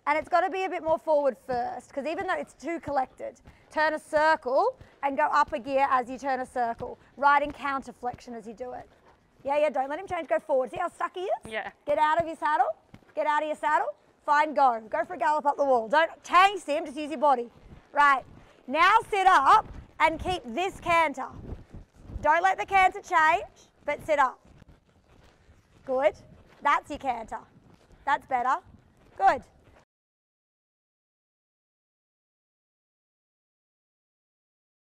And it's got to be a bit more forward first, because even though it's too collected, turn a circle and go up a gear as you turn a circle. Riding counter flexion as you do it. Yeah, don't let him change, go forward. See how stuck he is? Yeah. Get out of your saddle, get out of your saddle. Fine, go. Go for a gallop up the wall. Don't chase him, just use your body. Right, now sit up and keep this canter. Don't let the canter change, but sit up. Good. That's your canter. That's better. Good.